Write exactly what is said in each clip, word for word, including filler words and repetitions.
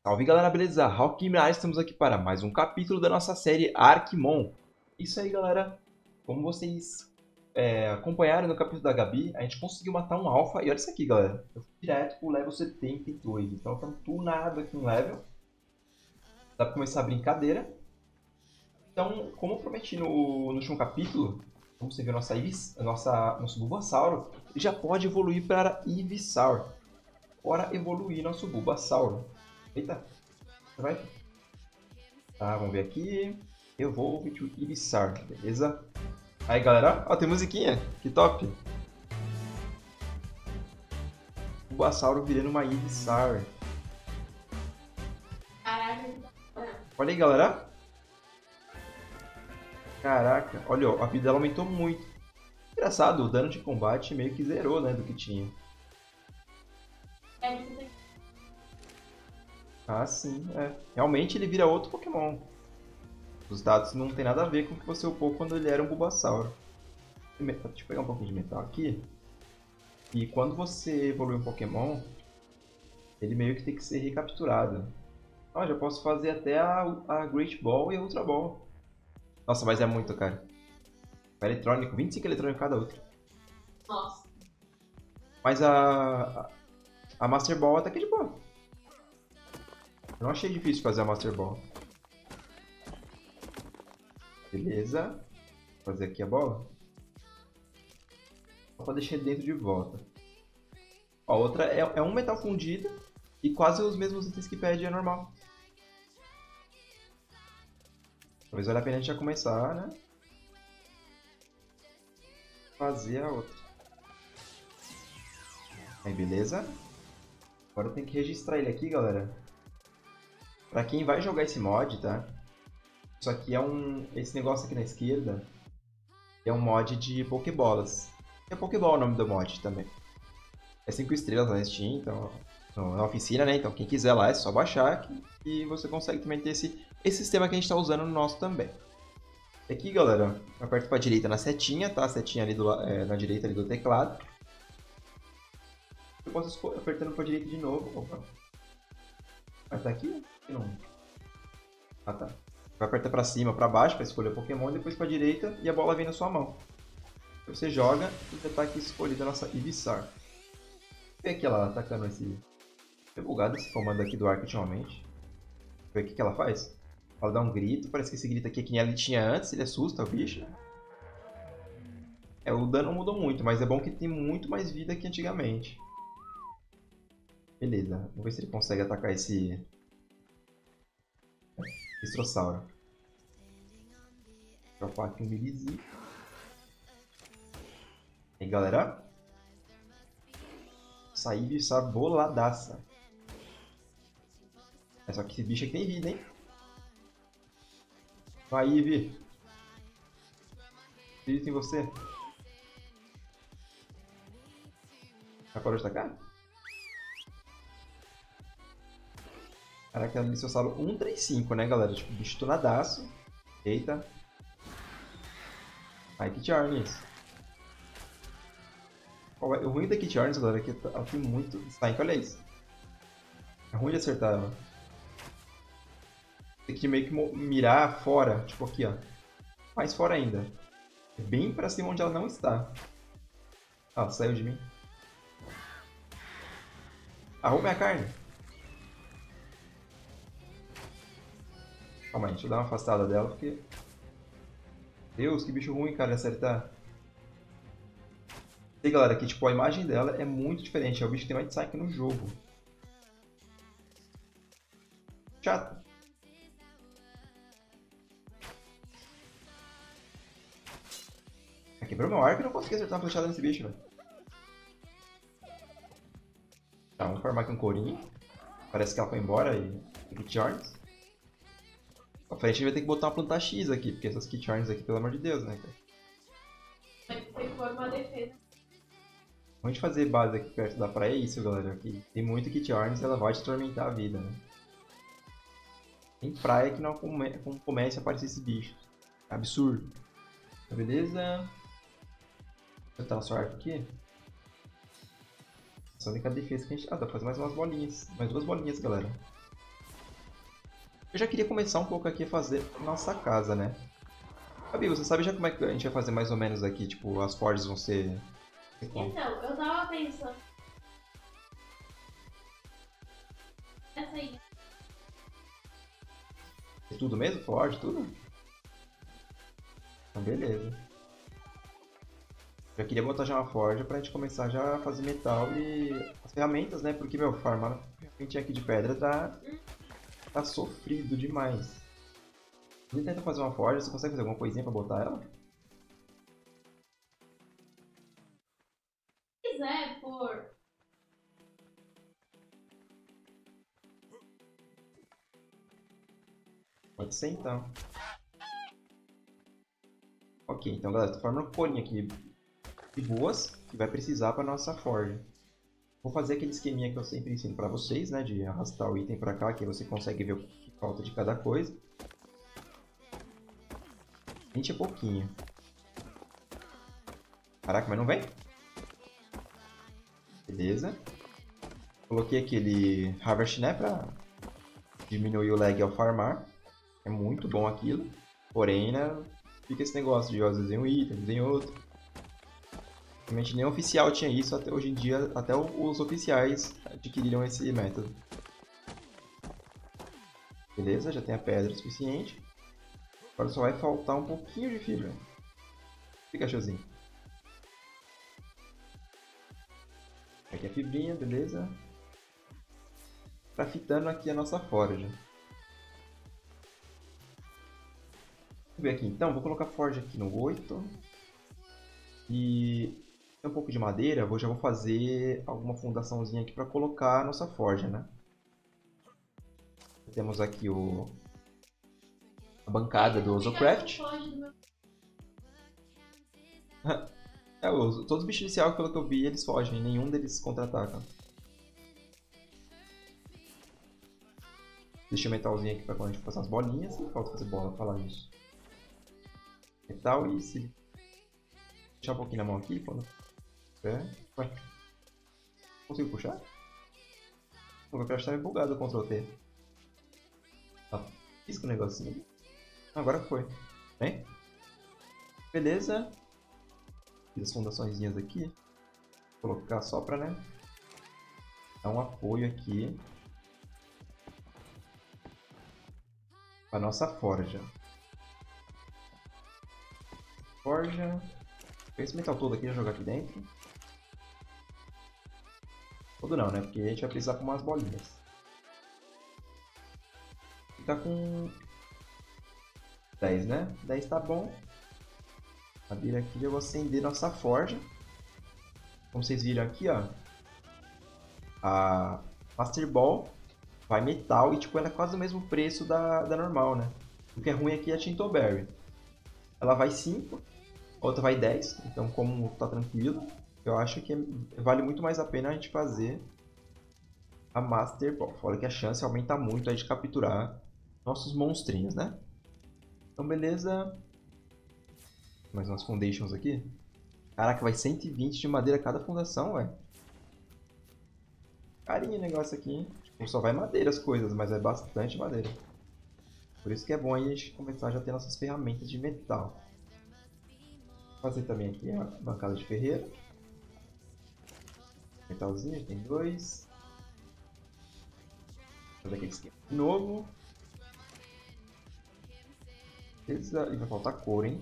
Salve galera, beleza? Hawking Mirais, estamos aqui para mais um capítulo da nossa série Arquimon. Isso aí galera, como vocês é, acompanharam no capítulo da Gabi, a gente conseguiu matar um alpha e olha isso aqui galera, eu fui direto pro level setenta e dois, então estamos tunado aqui no level, dá pra começar a brincadeira. Então, como eu prometi no, no último capítulo, como você viu nossa, Ivis, nossa, nosso Bulbasauro, ele já pode evoluir para Ivysaur. Bora evoluir nosso Bulbasauro. Eita, vai. Tá, vamos ver aqui. Evolve to Ivysaur, beleza? Aí galera, ó, tem musiquinha, que top! Bulbasauro virando uma Ivysaur. Caraca. Olha aí galera. Caraca, olha, ó, a vida dela aumentou muito. Engraçado, o dano de combate meio que zerou, né, do que tinha. É muito Ah, sim, é. Realmente ele vira outro Pokémon. Os dados não tem nada a ver com o que você upou quando ele era um Bulbasauro. Deixa eu pegar um pouquinho de metal aqui. E quando você evolui um Pokémon, ele meio que tem que ser recapturado. Ah, já posso fazer até a, a Great Ball e a Ultra Ball. Nossa, mas é muito, cara. Eletrônico, vinte e cinco eletrônicos cada outro. Nossa. Mas a, a Master Ball até que é de boa. Eu não achei difícil fazer a Master Ball. Beleza. Vou fazer aqui a bola. Só pra deixar ele dentro de volta. A outra é, é um metal fundido e quase os mesmos itens que pede é normal. Talvez valha a pena a gente já começar, né? Fazer a outra. Aí, beleza. Agora eu tenho que registrar ele aqui, galera. Pra quem vai jogar esse mod, tá? Isso aqui é um... Esse negócio aqui na esquerda é um mod de Pokébolas. É Pokéball o nome do mod também. É cinco estrelas lá na Steam, então... Na oficina, né? Então quem quiser lá é só baixar que, e você consegue também ter esse, esse sistema que a gente está usando no nosso também. Aqui, galera, eu aperto para a direita na setinha, tá? A setinha ali do, é, na direita ali do teclado. Eu posso escolher apertando para a direita de novo. Opa. Vai estar aqui? Aqui não. Ah, tá. Vai apertar para cima, para baixo para escolher o Pokémon, depois para a direita e a bola vem na sua mão. Aí você joga e já está aqui escolhida a nossa Ivysaur. Vê aqui ela atacando esse... Tô bugado esse comando aqui do arco ultimamente. Vê o que, que ela faz. Ela dá um grito, parece que esse grito aqui é que nem ela tinha antes, ele assusta o bicho. É, o dano não mudou muito, mas é bom que tem muito mais vida que antigamente. Beleza, vamos ver se ele consegue atacar esse... Estrossauro. Dropar aqui um milizinho. E aí galera. Sair de essa boladaça. É só que esse bicho aqui tem vida, hein? Vai, Ivy. Acredito em você. Já parou de atacar? Caraca, ali seu salo cento e trinta e cinco, né, galera? Tipo, bicho tonadaço. Eita. Ai, que Charles. O ruim da Kit Charles, galera, é que ela tem muito Spike, olha isso. É ruim de acertar ela. Tem que meio que mirar fora, tipo aqui, ó. Mais fora ainda. É bem pra cima onde ela não está. Ah, saiu de mim. Arruma minha carne. Calma aí, deixa eu dar uma afastada dela, porque... Deus, que bicho ruim, cara, acertar. E galera, aqui tipo, a imagem dela é muito diferente. É o bicho que tem mais destaque no jogo. Chato. Quebrou meu arco e não consegui acertar uma flechada nesse bicho, velho. Tá, vamos farmar aqui um corinho. Parece que ela foi embora e... Kit Charms. Pra frente a gente vai ter que botar uma planta X aqui, porque essas Kit Charms aqui, pelo amor de Deus, né, cara? Tem que pôr uma defesa. Vamos fazer base aqui perto da praia, é isso, galera. Aqui tem muito Kit Charms e ela vai te atormentar a vida, né? Tem praia que não come... comece a aparecer esse bicho. Absurdo. Beleza? Vou botar o nosso arco aqui. Essa é a única defesa que a gente... Ah, dá pra fazer mais umas bolinhas. Mais duas bolinhas, galera. Eu já queria começar um pouco aqui a fazer nossa casa, né? Gabi, você sabe já como é que a gente vai fazer mais ou menos aqui? Tipo, as forjas vão ser... Então, eu tava pensando. Essa aí. É tudo mesmo? Forja, tudo? Então, beleza. Já queria botar já uma forja pra gente começar já a fazer metal e as ferramentas, né? Porque, meu, farmar ferramentinha aqui de pedra tá, tá sofrido demais. A gente tenta fazer uma forja, você consegue fazer alguma coisinha pra botar ela? Se quiser por. Pode ser então. Ok, então galera, tô formando corinha aqui de boas que vai precisar para nossa forja. Vou fazer aquele esqueminha que eu sempre ensino para vocês, né? De arrastar o item para cá, que você consegue ver o que falta de cada coisa. vinte é pouquinho. Caraca, mas não vem? Beleza. Coloquei aquele Harvest, né? Pra diminuir o lag ao farmar. É muito bom aquilo. Porém, né? Fica esse negócio de, ó, às vezes vem um item, às vezes vem outro. Realmente nem oficial tinha isso, até hoje em dia até os oficiais adquiriram esse método. Beleza, já tem a pedra suficiente. Agora só vai faltar um pouquinho de fibra. Pikachuzinho. Aqui a fibrinha, beleza. Crafitando aqui a nossa forja. Vamos ver aqui então, vou colocar a forja aqui no oito. E tem um pouco de madeira, eu já vou fazer alguma fundaçãozinha aqui para colocar a nossa forja, né? Temos aqui o... a bancada do Ozocraft. É, os, todos os bichos iniciais, pelo que eu vi, eles fogem, nenhum deles contra-ataca. Deixa o metalzinho aqui para quando a gente fazer as bolinhas. Falta fazer bola, falar isso. Metal e se deixar um pouquinho na mão aqui, quando... É. Ué. Consigo puxar? O meu está bugado o control T. Tá. Pisca o negocinho. Agora foi. Bem? Beleza. Fiz as fundaçõezinhas aqui. Vou colocar só pra, né? Dar um apoio aqui. Pra nossa forja. Forja. Vou esse metal todo aqui e jogar aqui dentro. Todo não, né? Porque a gente vai precisar com umas bolinhas. E tá com dez, né? dez tá bom. Abrir aqui, eu vou acender nossa forja. Como vocês viram aqui, ó. A Master Ball vai metal e tipo, ela é quase o mesmo preço da, da normal, né? O que é ruim aqui é a Tintoberry. Ela vai cinco, a outra vai dez. Então, como tá tranquilo, eu acho que vale muito mais a pena a gente fazer a Master Ball. Fora que a chance aumenta muito a gente capturar nossos monstrinhos, né? Então, beleza. Mais umas foundations aqui. Caraca, vai cento e vinte de madeira cada fundação, ué. Carinho o negócio aqui. Tipo, só vai madeira as coisas, mas é bastante madeira. Por isso que é bom aí a gente começar a já ter nossas ferramentas de metal. Vou fazer também aqui a bancada de ferreiro. Metalzinho, tem dois. Vou fazer aquele esquema de novo. Beleza, e vai faltar couro, hein?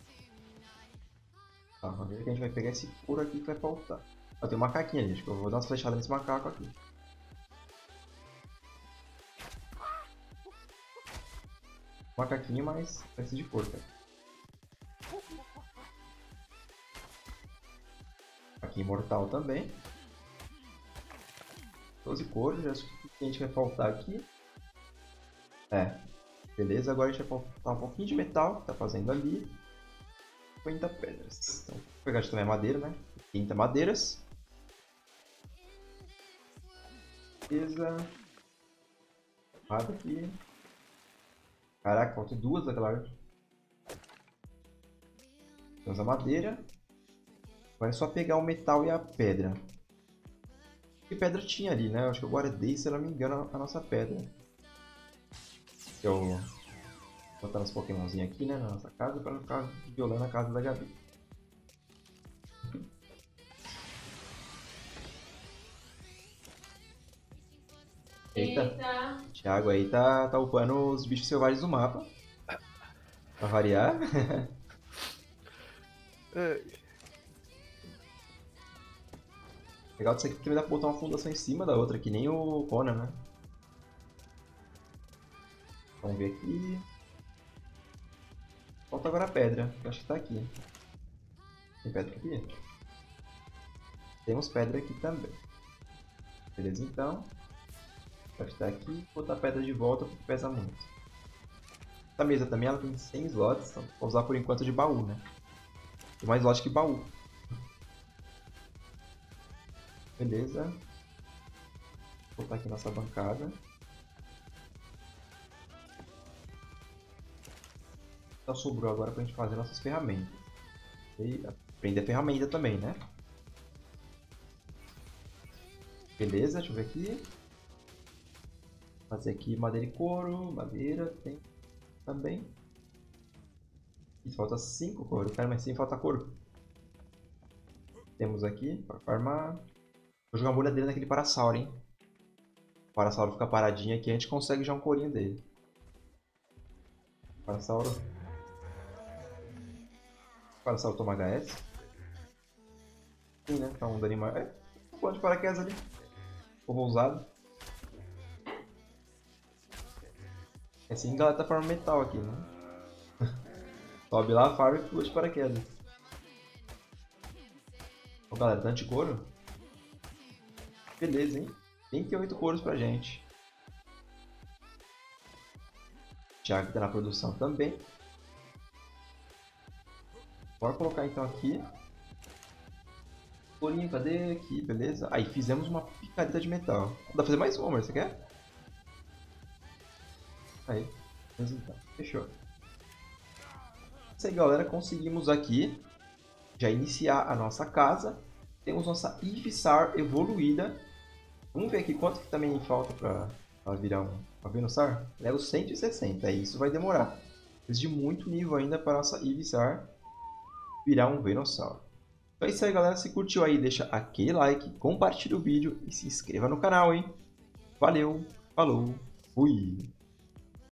Tá, vamos ver que a gente vai pegar esse couro aqui que vai faltar. Ó, tem um macaquinho ali, acho que eu vou dar umas flechadas nesse macaco aqui. Macaquinho, mas precisa de força. Aqui imortal também. doze couros, já é o suficiente que vai faltar aqui. É. Beleza, agora a gente vai faltar um pouquinho de metal que tá fazendo ali. cinquenta pedras. Então, vou pegar também a madeira, né? trinta madeiras. Beleza. Nada aqui. Caraca, faltam duas daquela árvore. Temos a madeira. Agora é só pegar o metal e a pedra. Que pedra tinha ali, né? Eu acho que eu guardei, se eu não me engano, a nossa pedra. Eu vou botar uns pokémonzinhos aqui, né, na nossa casa, pra não ficar violando a casa da Gabi. Eita, Eita. o Thiago aí tá, tá upando os bichos selvagens do mapa. Pra variar. Ai. Legal disso aqui que vai dar pra botar uma fundação em cima da outra, que nem o Conan, né? Vamos ver aqui. Falta agora a pedra, eu acho que tá aqui. Tem pedra aqui? Temos pedra aqui também. Beleza, então. Acho que tá aqui. Vou botar a pedra de volta porque pesa muito. Essa mesa também ela tem cem slots, então vou usar por enquanto de baú, né? Tem mais slot que baú. Beleza. Vou botar aqui nossa bancada. Só sobrou agora pra gente fazer nossas ferramentas. E aprender a ferramenta também, né? Beleza, deixa eu ver aqui. Fazer aqui madeira e couro. Madeira tem também. E falta cinco couro. Cara, mas sim falta couro. Temos aqui para farmar. Vou jogar uma molhadeira naquele parasauro, hein? O parasauro fica paradinho aqui, a gente consegue já um corinho dele. Parasauro. Parasauro toma H S. Sim, né? Tá um dano maior. É, um ponto de paraquedas ali. Povo ousado. É assim que a galera tá farmando metal aqui, né? Sobe lá, farm e pula de paraquedas. Ó, galera, tanto de couro. Beleza, hein? trinta e oito couros pra gente. Thiago tá na produção também. Bora colocar então aqui. Courinho, cadê? Aqui, beleza. Aí fizemos uma picareta de metal. Dá pra fazer mais uma, você quer? Aí, beleza então. Fechou. Isso aí, galera. Conseguimos aqui já iniciar a nossa casa. Temos nossa Ivysaur evoluída. Vamos ver aqui quanto que também falta para ela virar um, uma Venusaur. Level cento e sessenta, isso vai demorar. Precisa de muito nível ainda para nossa Ivysaur virar um Venusaur. Então é isso aí, galera. Se curtiu aí, deixa aquele like, compartilha o vídeo e se inscreva no canal, hein? Valeu, falou, fui!